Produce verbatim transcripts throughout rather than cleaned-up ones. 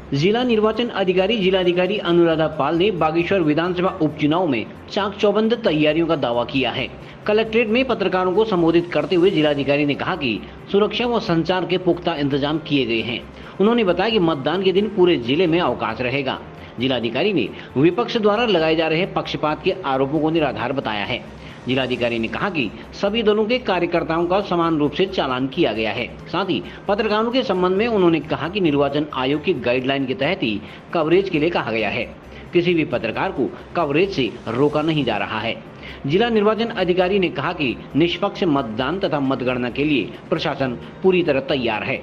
जिला निर्वाचन अधिकारी जिलाधिकारी अनुराधा पाल ने बागेश्वर विधानसभा उपचुनाव में चाक चौबंद तैयारियों का दावा किया है। कलेक्ट्रेट में पत्रकारों को संबोधित करते हुए जिलाधिकारी ने कहा कि सुरक्षा व संचार के पुख्ता इंतजाम किए गए हैं। उन्होंने बताया कि मतदान के दिन पूरे जिले में अवकाश रहेगा। जिलाधिकारी ने विपक्ष द्वारा लगाए जा रहे पक्षपात के आरोपों को निराधार बताया है। जिलाधिकारी ने कहा कि सभी दलों के कार्यकर्ताओं का समान रूप से चालान किया गया है। साथ ही पत्रकारों के संबंध में उन्होंने कहा कि निर्वाचन आयोग की गाइडलाइन के तहत ही कवरेज के लिए कहा गया है। किसी भी पत्रकार को कवरेज से रोका नहीं जा रहा है। जिला निर्वाचन अधिकारी ने कहा कि निष्पक्ष मतदान तथा मतगणना के लिए प्रशासन पूरी तरह तैयार है।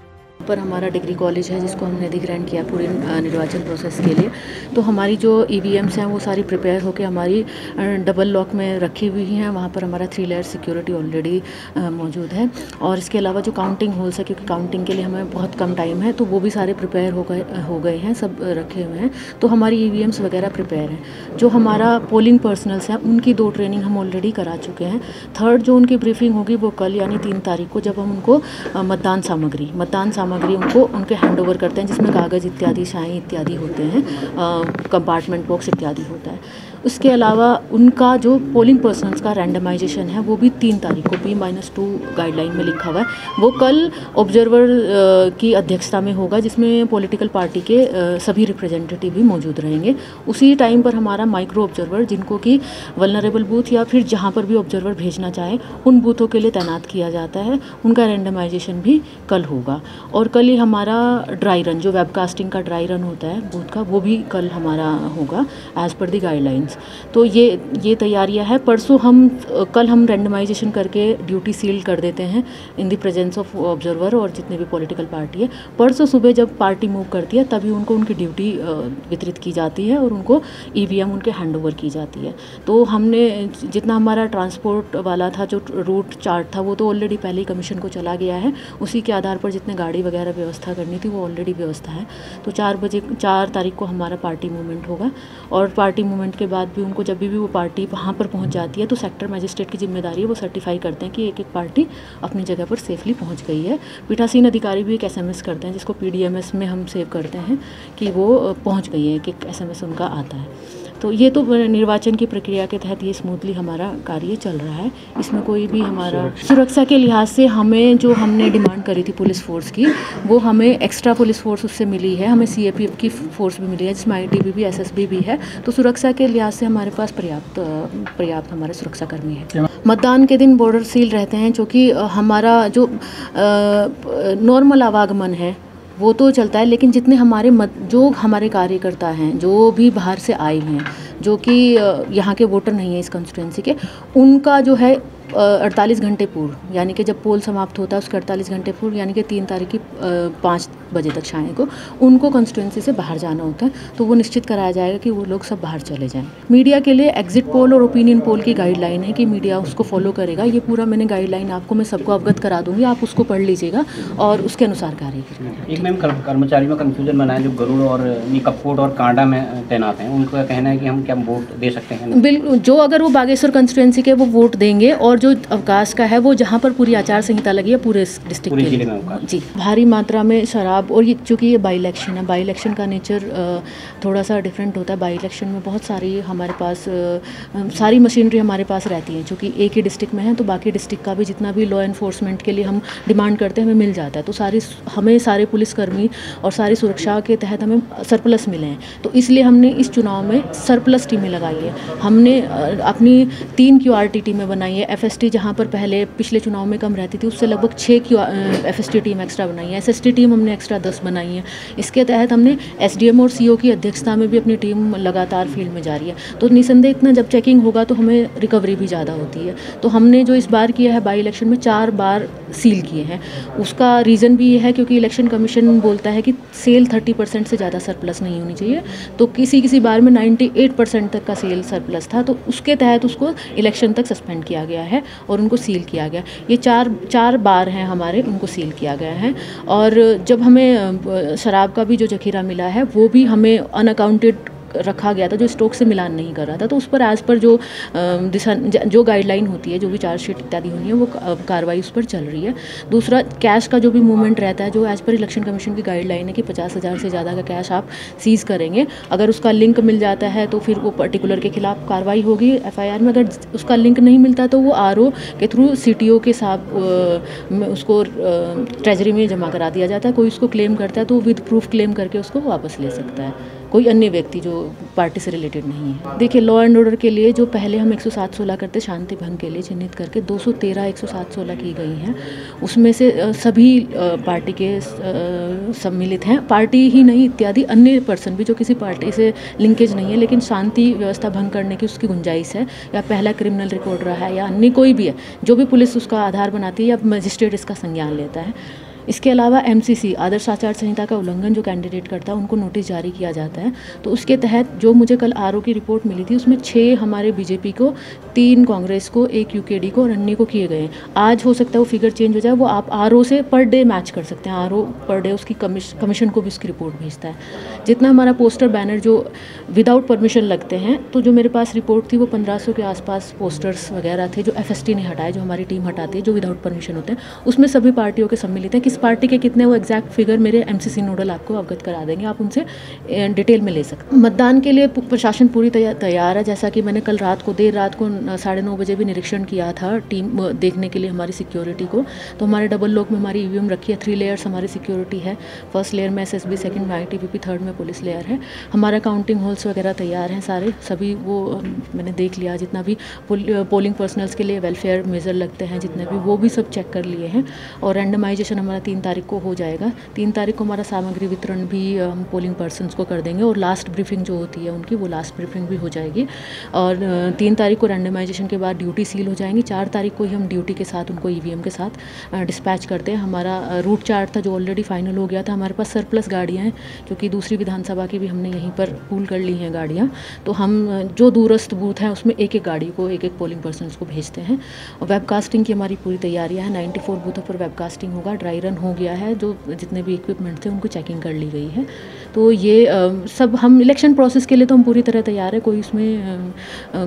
पर हमारा डिग्री कॉलेज है जिसको हमने अधिग्रहण किया पूरे निर्वाचन प्रोसेस के लिए। तो हमारी जो ईवीएम्स हैं वो सारी प्रिपेयर होकर हमारी डबल लॉक में रखी हुई हैं। वहाँ पर हमारा थ्री लेयर सिक्योरिटी ऑलरेडी मौजूद है। और इसके अलावा जो काउंटिंग होल्स है, क्योंकि काउंटिंग के लिए हमें बहुत कम टाइम है, तो वो भी सारे प्रिपेयर हो गए हो गए हैं, सब रखे हुए हैं। तो हमारी ईवीएम्स वगैरह प्रिपेयर हैं। जो हमारा पोलिंग पर्सनल्स हैं उनकी दो ट्रेनिंग हम ऑलरेडी करा चुके हैं। थर्ड जो उनकी ब्रीफिंग होगी वो कल यानी तीन तारीख को, जब हम उनको मतदान सामग्री मतदान सामग्री उनको उनके हैंड ओवर करते हैं, जिसमें कागज़ इत्यादि शाही इत्यादि होते हैं, कंपार्टमेंट बॉक्स इत्यादि होता है। उसके अलावा उनका जो पोलिंग पर्सनस का रैंडमाइजेशन है वो भी तीन तारीख को पी माइनस टू गाइडलाइन में लिखा हुआ है। वो कल ऑब्जर्वर की अध्यक्षता में होगा, जिसमें पॉलिटिकल पार्टी के सभी रिप्रेजेंटेटिव भी मौजूद रहेंगे। उसी टाइम पर हमारा माइक्रो ऑब्जर्वर, जिनको कि वल्नरेबल बूथ या फिर जहाँ पर भी ऑब्जर्वर भेजना चाहे उन बूथों के लिए तैनात किया जाता है, उनका रैंडमाइजेशन भी कल होगा। और कल ही हमारा ड्राई रन, जो वेबकास्टिंग का ड्राई रन होता है बूथ का, वो भी कल हमारा होगा एज़ पर द गाइडलाइंस। तो ये ये तैयारियां है। परसों हम कल हम रैंडमाइजेशन करके ड्यूटी सील कर देते हैं in the presence of observer और जितने भी पॉलिटिकल पार्टी है। परसों सुबह जब पार्टी मूव करती है तभी उनको उनकी ड्यूटी वितरित की जाती है और उनको ईवीएम उनके हैंड ओवर की जाती है। तो हमने जितना हमारा ट्रांसपोर्ट वाला था, जो रूट चार्ट था, वो तो ऑलरेडी पहले ही कमीशन को चला गया है। उसी के आधार पर जितने गाड़ी वगैरह व्यवस्था करनी थी वो ऑलरेडी व्यवस्था है। तो चार बजे चार तारीख को हमारा पार्टी मूवमेंट होगा। और पार्टी मूवमेंट के बाद भी उनको जब भी, भी वो पार्टी वहाँ पर पहुँच जाती है तो सेक्टर मजिस्ट्रेट की जिम्मेदारी है वो सर्टिफाई करते हैं कि एक एक पार्टी अपनी जगह पर सेफली पहुँच गई है। पीठासीन अधिकारी भी एक एसएमएस करते हैं, जिसको पीडीएमएस में हम सेव करते हैं कि वो पहुँच गई है, एक एसएमएस उनका आता है। तो ये तो निर्वाचन की प्रक्रिया के तहत ये स्मूथली हमारा कार्य चल रहा है। इसमें कोई भी हमारा सुरक्षा के लिहाज से हमें जो हमने डिमांड करी थी पुलिस फोर्स की, वो हमें एक्स्ट्रा पुलिस फोर्स उससे मिली है। हमें सीएपीएफ की फोर्स भी मिली है, जिसमें आईटीबी भी एसएसबी भी है। तो सुरक्षा के लिहाज से हमारे पास पर्याप्त पर्याप्त हमारे सुरक्षा कर्मी हैं। मतदान के दिन बॉर्डर सील रहते हैं, क्योंकि हमारा जो नॉर्मल आवागमन है वो तो चलता है, लेकिन जितने हमारे मत जो हमारे कार्यकर्ता हैं, जो भी बाहर से आए हैं, जो कि यहाँ के वोटर नहीं है इस कंस्टिट्यूंसी के, उनका जो है अड़तालीस घंटे पूर्व, यानी कि जब पोल समाप्त होता है उसके अड़तालीस घंटे पूर्व, यानी कि तीन तारीख की पाँच बजे तक शाम को उनको कंस्टिट्यूंसी से बाहर जाना होता है। तो वो निश्चित कराया जाएगा कि वो लोग सब बाहर चले जाएं। मीडिया के लिए एग्जिट पोल और ओपिनियन पोल की गाइडलाइन है कि मीडिया उसको फॉलो करेगा। ये पूरा मैंने गाइडलाइन आपको मैं सबको अवगत करा दूंगी, आप उसको पढ़ लीजिएगा और उसके अनुसार कार्य करिएगा। एक मैम कर्मचारियों में कन्फ्यूजन बनाया, जो गरुड़ और कपकोट और कांडा में तैनात हैं, उनका कहना है कि हम क्या वोट दे सकते हैं? बिल्कुल, जो अगर वो बागेश्वर कंस्टिट्यूंसी के वो वोट देंगे, और जो अवकाश का है वो जहाँ पर पूरी आचार संहिता लगी है पूरे डिस्ट्रिक्ट के लिए जी, भारी मात्रा में शराब। और ये चूँकि ये बाई इलेक्शन है, बाई इलेक्शन का नेचर थोड़ा सा डिफरेंट होता है। बाई इलेक्शन में बहुत सारी हमारे पास सारी मशीनरी हमारे पास रहती है, चूँकि एक ही डिस्ट्रिक्ट में है तो बाकी डिस्ट्रिक्ट का भी जितना भी लॉ एनफोर्समेंट के लिए हम डिमांड करते हैं हमें मिल जाता है। तो सारी हमें सारे पुलिसकर्मी और सारी सुरक्षा के तहत हमें सरप्लस मिले हैं। तो इसलिए हमने इस चुनाव में सरप्लस टीमें लगाई है। हमने अपनी तीन क्यू आर टी टीमें बनाई है। एफ एस टी जहाँ पर पहले पिछले चुनाव में कम रहती थी, उससे लगभग छः Q F S T team extra बनाई है। एस एस टी टीम हमने एक्स्ट्रा दस बनाई है। इसके तहत हमने एस डी एम और सी ओ की अध्यक्षता में भी अपनी टीम लगातार फील्ड में जा रही है। तो निसंदेह इतना जब चेकिंग होगा तो हमें रिकवरी भी ज़्यादा होती है। तो हमने जो इस बार किया है बाई इलेक्शन में चार बार सील किए हैं। उसका रीज़न भी ये है क्योंकि इलेक्शन कमीशन बोलता है कि सेल थर्टी परसेंट से ज़्यादा सरप्लस नहीं होनी चाहिए। तो किसी किसी बार में नाइन्टी एट परसेंट तक का सेल सरप्लस था, तो उसके तहत उसको इलेक्शन तक सस्पेंड किया गया है और उनको सील किया गया। ये चार चार बार हैं हमारे, उनको सील किया गया है। और जब हमें शराब का भी जो जखीरा मिला है वो भी हमें अनअकाउंटेड रखा गया था जो स्टॉक से मिलान नहीं कर रहा था, तो उस पर एज पर जो दिशा जो गाइडलाइन होती है, जो भी चार्जशीट इत्यादि होनी है, वो कार्रवाई उस पर चल रही है। दूसरा, कैश का जो भी मूवमेंट रहता है, जो एज पर इलेक्शन कमीशन की गाइडलाइन है कि पचास हज़ार से ज़्यादा का कैश आप सीज़ करेंगे, अगर उसका लिंक मिल जाता है तो फिर वो पर्टिकुलर के खिलाफ कार्रवाई होगी एफ आई आर में। अगर उसका लिंक नहीं मिलता तो वो आर ओ के थ्रू सी टी ओ के साथ उसको ट्रेजरी में जमा करा दिया जाता है। कोई उसको क्लेम करता है तो विद प्रूफ क्लेम करके उसको वापस ले सकता है, कोई अन्य व्यक्ति जो पार्टी से रिलेटेड नहीं है। देखिए, लॉ एंड ऑर्डर के लिए जो पहले हम एक सौ सात सोलह करते शांति भंग के लिए चिन्हित करके दो सौ तेरह एक सौ सात सोलह की गई हैं, उसमें से सभी पार्टी के सम्मिलित हैं। पार्टी ही नहीं, इत्यादि अन्य पर्सन भी जो किसी पार्टी से लिंकेज नहीं है लेकिन शांति व्यवस्था भंग करने की उसकी गुंजाइश है, या पहला क्रिमिनल रिकॉर्ड रहा है, या अन्य कोई भी है, जो भी पुलिस उसका आधार बनाती है या मजिस्ट्रेट इसका संज्ञान लेता है। इसके अलावा एम सी सी आदर्श आचार संहिता का उल्लंघन जो कैंडिडेट करता है उनको नोटिस जारी किया जाता है। तो उसके तहत जो मुझे कल आर ओ की रिपोर्ट मिली थी, उसमें छः हमारे बी जे पी को, तीन कांग्रेस को, एक यू के डी को और अन्य को किए गए हैं। आज हो सकता है वो फिगर चेंज हो जाए, वो आप आर ओ से पर डे मैच कर सकते हैं। आर ओ पर डे उसकी कमीशन को भी उसकी रिपोर्ट भेजता है। जितना हमारा पोस्टर बैनर जो विदाउट परमिशन लगते हैं, तो जो मेरे पास रिपोर्ट थी वो पंद्रह सौ के आसपास पोस्टर्स वगैरह थे जो एफ एस टी ने हटाए, जो हमारी टीम हटाती है, जो विदाउट परमिशन होते हैं। उसमें सभी पार्टियों के सम्मिलित हैं। किस पार्टी के कितने, वो एग्जैक्ट फिगर मेरे एम सी सी नोडल आपको अवगत करा देंगे, आप उनसे डिटेल में ले सकते हैं। मतदान के लिए प्रशासन पूरी तैयार है। जैसा कि मैंने कल रात को, देर रात को साढ़े नौ बजे भी निरीक्षण किया था टीम देखने के लिए हमारी सिक्योरिटी को। तो हमारे डबल लॉक में हमारी ई वी एम रखी है, थ्री लेयर्स हमारी सिक्योरिटी है। फर्स्ट लेयर में एस एस बी, सेकेंड में I T B P, third में पुलिस लेयर है। हमारा काउंटिंग हॉल्स वगैरह तैयार हैं सारे, सभी वो मैंने देख लिया। जितना भी पोलिंग पर्सनल्स के लिए वेलफेयर मेजर लगते हैं, जितने भी, वो भी सब चेक कर लिए हैं। और रैंडमाइजेशन हमारा तीन तारीख को हो जाएगा। तीन तारीख को हमारा सामग्री वितरण भी हम पोलिंग पर्सनस को कर देंगे, और लास्ट ब्रीफिंग जो होती है उनकी, वो लास्ट ब्रीफिंग भी हो जाएगी। और तीन तारीख को रैंडमाइजेशन के बाद ड्यूटी सील हो जाएंगी। चार तारीख को ही हम ड्यूटी के साथ उनको ई वी एम के साथ डिस्पैच करते हैं। हमारा रूट चार्ट था जो ऑलरेडी फाइनल हो गया था। हमारे पास सरप्लस गाड़ियाँ हैं क्योंकि दूसरी विधानसभा की भी हमने यहीं पर पूल कर ली हैं गाड़ियाँ। तो हम जो दूरस्थ बूथ हैं उसमें एक एक गाड़ी को, एक एक पोलिंग पर्सनस को भेजते हैं। और वेबकास्टिंग की हमारी पूरी तैयारियाँ हैं। नाइन्टी फोर बूथों पर वेबकास्टिंग होगा। ड्राई रन हो गया है, जो जितने भी इक्विपमेंट थे उनको चेकिंग कर ली गई है। तो ये आ, सब हम इलेक्शन प्रोसेस के लिए तो हम पूरी तरह तैयार है। कोई इसमें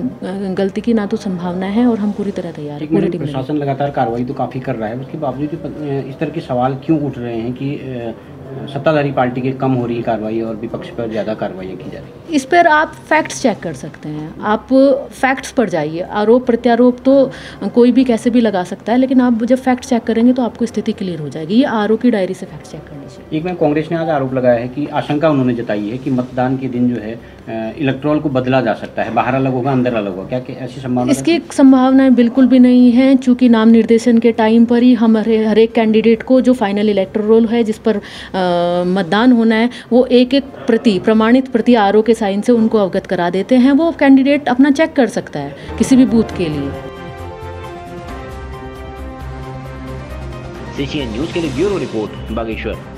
गलती की ना तो संभावना है, और हम पूरी तरह तैयार है। पूरी टीम प्रशासन लगातार कार्रवाई तो काफ़ी कर रहा है, उसके बावजूद इस तरह के सवाल क्यों उठ रहे हैं कि सत्ताधारी पार्टी के कम हो रही कार्रवाई और विपक्ष पर ज़्यादा कार्रवाई की जा रही है? इस पर आप फैक्ट्स चेक कर सकते हैं। आप फैक्ट्स पर जाइए। आरोप प्रत्यारोप तो कोई भी कैसे भी लगा सकता है, लेकिन आप जब फैक्ट चेक करेंगे तो आपको स्थिति क्लियर हो जाएगी। ये आर ओ की डायरी से फैक्ट चेक कर लीजिए। एक में कांग्रेस ने आज आरोप लगाया है कि आशंका उन्होंने जताई है कि मतदान के दिन जो है इलेक्ट्रोल को बदला जा सकता है, बाहर अलग होगा, अंदर अलग होगा। क्या ऐसी संभावना? इसकी संभावनाएं बिल्कुल भी नहीं है, चूँकि नाम निर्देशन के टाइम पर ही हमारे हर एक कैंडिडेट को जो फाइनल इलेक्टोरल है, जिस पर आ, मतदान होना है, वो एक एक प्रति, प्रमाणित प्रति आर ओ के साइन से उनको अवगत करा देते हैं। वो कैंडिडेट अपना चेक कर सकता है किसी भी बूथ के लिए। सी सी एन न्यूज़ के लिए ब्यूरो रिपोर्ट, बागेश्वर।